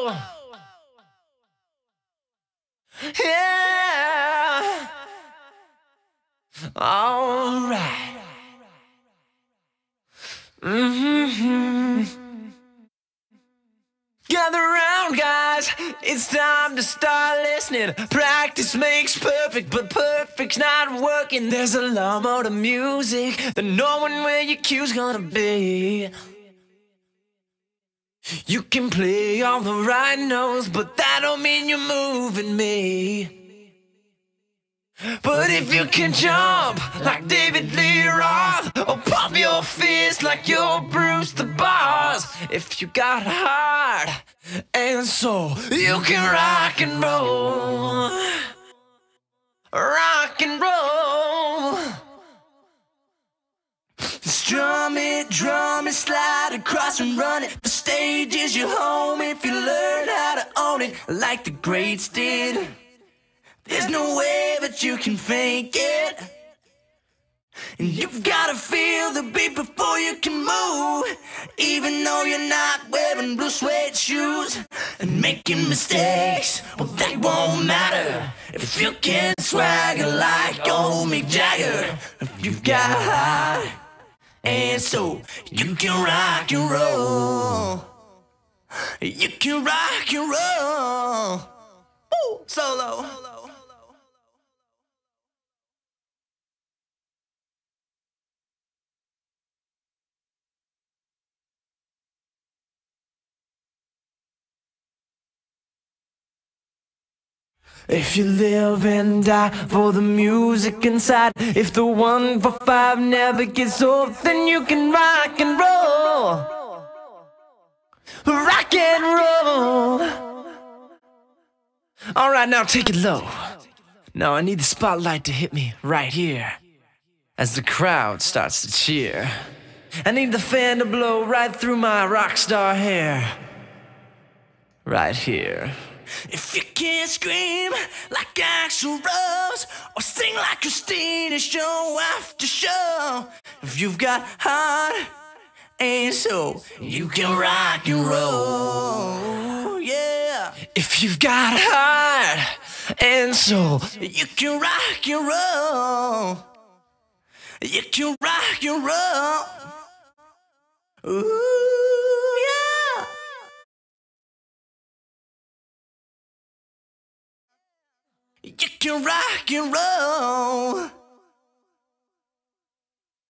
Yeah. All right. Gather round, guys. It's time to start listening. Practice makes perfect, but perfect's not working. There's a lot more to music than knowing where your cue's gonna be. You can play all the right notes, but that don't mean you're moving me. But if you can jump like David Lee Roth, or pump your fist like you're Bruce the Boss, if you got a heart and soul, you can rock and roll. Rock and roll. Drum it, slide across and run it. The stage is your home if you learn how to own it like the greats did. There's no way that you can fake it. And you've gotta feel the beat before you can move. Even though you're not wearing blue suede shoes and making mistakes, well, they won't matter if you can swagger like old Mick Jagger. If you've got heart and soul, you can rock and roll. You can rock and roll. Ooh, solo. If you live and die for the music inside, if the 1 for 5 never gets old, then you can rock and roll. Rock and roll. Alright, now take it low. Now I need the spotlight to hit me right here as the crowd starts to cheer. I need the fan to blow right through my rock star hair. Right here. If you can't scream like Axl Rose or sing like Christina show after show, if you've got heart and soul, you can rock and roll. Yeah. If you've got heart and soul, you can rock and roll. You can rock and roll. Ooh, yeah. You can rock and roll.